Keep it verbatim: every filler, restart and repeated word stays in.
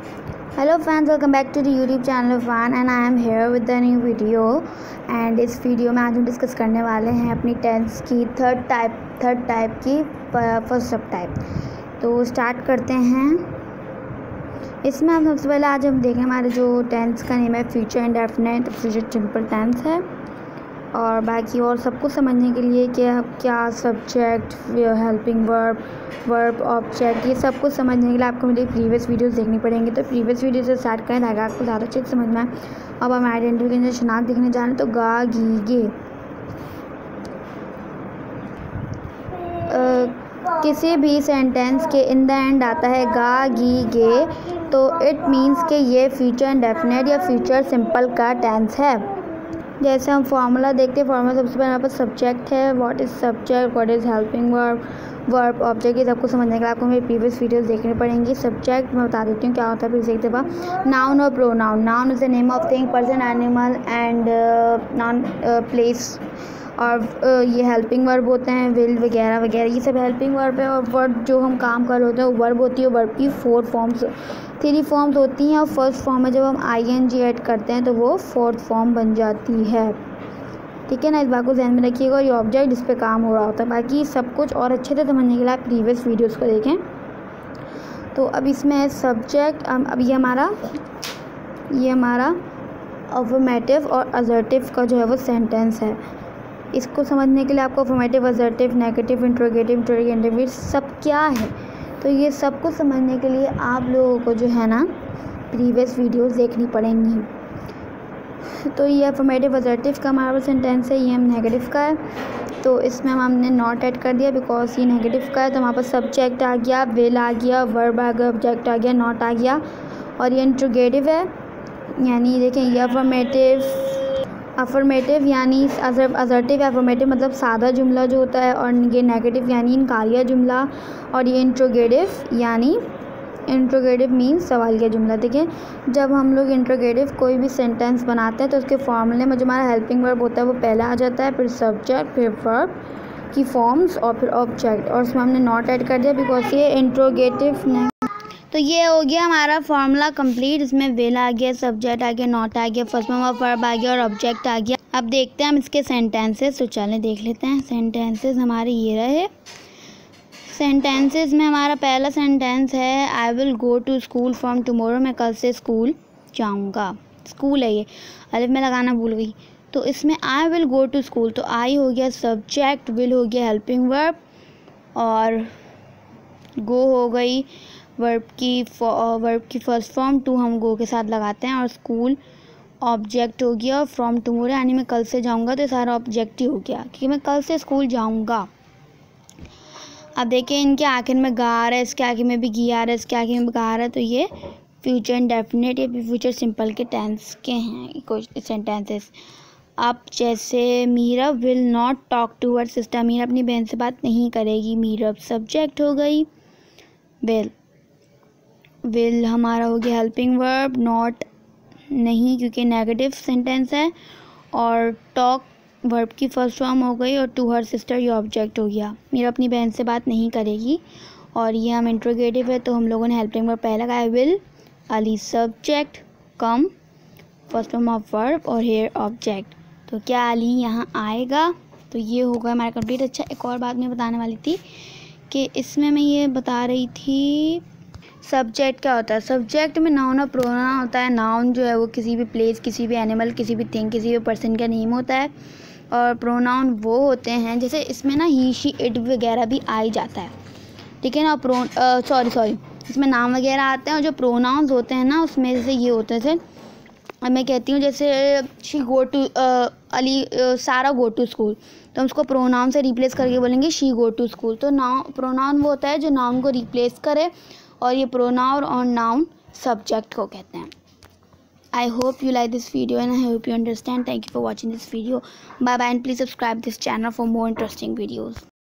Hello friends, welcome back to the YouTube channel one and I am here with the new video. And इस वीडियो में आज हम discuss करने वाले हैं अपनी टेंस की थर्ड टाइप थर्ड टाइप की फर्स्ट सब टाइप। तो स्टार्ट करते हैं। इसमें हम सबसे पहले आज हम देखें हमारे जो टेंस का नेम है future indefinite, future simple tense है। और बाकी और सबको समझने के लिए कि क्या subject, helping verb, verb, object, ये सब कुछ समझने के लिए आपको मेरी प्रीवियस वीडियोस देखनी पड़ेंगी। तो प्रीवियस वीडियो से स्टार्ट करें ताकि आपको ज़्यादा अच्छे से समझ में आए। अब हम आइडेंटिफिकेशन शनाख्त देखने जा रहे हैं। तो गा, गी, गे, आ, किसी भी सेंटेंस के इन द एंड आता है गा, गी, गे, तो इट मीन्स कि ये फ्यूचर इंडेफिनिट या फ्यूचर सिंपल का टेंस है। जैसे हम फार्मूला देखते हैं, फार्मूला सबसे पहले हमारे पास सब्जेक्ट है। What is subject, what is helping verb, verb, object, ये सबको समझने के लिए आपको मेरी प्रीवियस वीडियोस देखनी पड़ेंगी। सब्जेक्ट मैं बता देती हूँ क्या होता है फिर से एक दफ़ा। नाउन और pronoun. Noun is the name of thing, person, animal and non place. और uh, ये हेल्पिंग वर्ब होते हैं, विल वगैरह वगैरह, ये सब हेल्पिंग वर्ब है। और वर्ब जो हम काम कर रहे होते हैं वो वर्ब होती है। वर्ब की फोर फॉर्म्स थ्री फॉर्म्स होती हैं और फर्स्ट फॉर्म में जब हम आई एन जी ऐड करते हैं तो वो फोर्थ फॉर्म बन जाती है। ठीक है ना, इस बात को ध्यान में रखिएगा। और ये ऑब्जेक्ट जिस पे काम हो रहा होता है। बाकी सब कुछ और अच्छे से समझने के लिए आप प्रीवियस वीडियोस को देखें। तो अब इसमें है सब्जेक्ट। अब ये हमारा ये हमारा अफर्मेटिव और असर्टिव का जो है वो सेंटेंस है। इसको समझने के लिए आपको affirmative, assertive, negative, interrogative, interrogative सब क्या है, तो ये सब कुछ समझने के लिए आप लोगों को जो है ना प्रीवियस वीडियोस देखनी पड़ेंगी। तो ये अफर्मेटिव असर्टिव का हमारा सेंटेंस है, ये हम नेगेटिव का है। तो इसमें हम हमने नॉट ऐड कर दिया बिकॉज ये नेगेटिव का है। तो हमारे पास सब्जेक्ट आ गया, विल आ गया, वर्ब आ गया, ऑब्जेक्ट आ गया, नॉट आ गया। और ये इंट्रोगेटिव है, यानी देखें ये अफर्मेटिव अफर्मेटिव यानी असर्टिव, अफर्मेटिव मतलब सादा जुमला जो होता है, और ये नेगेटिव यानी इनकारिया जुमला। और ये इंट्रोगेटिव यानी इंट्रोगेटिव मीन्स सवालिया जुमला। देखिए, जब हम लोग इंट्रोगेटिव कोई भी सेंटेंस बनाते हैं तो उसके फॉर्मूले में जो हमारा हेल्पिंग वर्ब होता है वो पहले आ जाता है, फिर सब्जेक्ट, फिर वर्ब की फॉर्म्स और फिर ऑब्जेक्ट। और उसमें हमने नॉट ऐड कर दिया बिकॉज ये इंट्रोगेटिव नहीं। तो ये हो गया हमारा फार्मूला कंप्लीट। इसमें विल आ गया, सब्जेक्ट आ गया, नॉट आ गया, फर्स्ट फॉर्म ऑफ वर्ब आ गया और ऑब्जेक्ट आ गया। अब देखते हैं हम इसके सेंटेंसेस। तो चलें देख लेते हैं। सेंटेंसेस हमारे ये रहे। सेंटेंसेस में हमारा पहला सेंटेंस है I will go to school from tomorrow. मैं कल से स्कूल जाऊँगा। स्कूल है ये, अलिफ में लगाना भूल गई। तो इसमें I will go to school, तो आई हो गया सब्जेक्ट, विल हो गया हेल्पिंग वर्ब और गो हो गई वर्ब की वर्ब की फर्स्ट फॉर्म, टू हम गो के साथ लगाते हैं, और स्कूल ऑब्जेक्ट हो गया। फ्रॉम टुमारो यानी मैं कल से जाऊंगा, तो सारा ऑब्जेक्ट ही हो गया क्योंकि मैं कल से स्कूल जाऊंगा। अब देखिए इनके आखिर में गा आ रहा है, इसके आगे में भी गी आ रहा है, इसके आगे में गा आ रहा है। तो ये फ्यूचर इंडेफिनिट या फ्यूचर सिंपल के टेंस के हैं कुछ सेंटेंसेस। अब जैसे Meera will not talk to her sister, Meera अपनी बहन से बात नहीं करेगी। मीरा सब्जेक्ट हो गई, विल विल हमारा हो गया हेल्पिंग वर्ब, नॉट नहीं क्योंकि नेगेटिव सेंटेंस है, और टॉक वर्ब की फर्स्ट फॉर्म हो गई, और टू हर सिस्टर ये ऑब्जेक्ट हो गया। मेरा अपनी बहन से बात नहीं करेगी, और ये हम इंट्रोगेटिव है तो हम लोगों ने हेल्पिंग वर्ब पहले लगाया, will, Ali subject, come first form of verb और हेयर ऑब्जेक्ट। तो क्या अली यहाँ आएगा? तो ये होगा हमारा कंप्लीट। अच्छा, एक और बात मैं बताने वाली थी कि इसमें मैं ये बता रही थी सब्जेक्ट क्या होता है। सब्जेक्ट में नाउन और प्रोनाउन होता है। नाउन जो है वो किसी भी प्लेस, किसी भी एनिमल, किसी भी थिंग, किसी भी पर्सन का नेम होता है। और प्रोनाउन वो होते हैं, जैसे इसमें ना ही, शी, इट वगैरह भी आ ही जाता है। ठीक है ना। प्रो सॉरी सॉरी इसमें नाम वगैरह आते हैं, और जो प्रोनाउंस होते हैं ना उसमें से ये होते थे। अब मैं कहती हूँ जैसे she go to Ali uh, Sara go to school, तो हम उसको प्रोनाउन से रिप्लेस करके बोलेंगे शी गो टू स्कूल। तो नाउन प्रोनाउन वो होता है जो नाउन को रिप्लेस करे, और ये प्रोनाउन और नाउन सब्जेक्ट को कहते हैं। I hope you like this video and I hope you understand. Thank you for watching this video. Bye bye and please subscribe this channel for more interesting videos.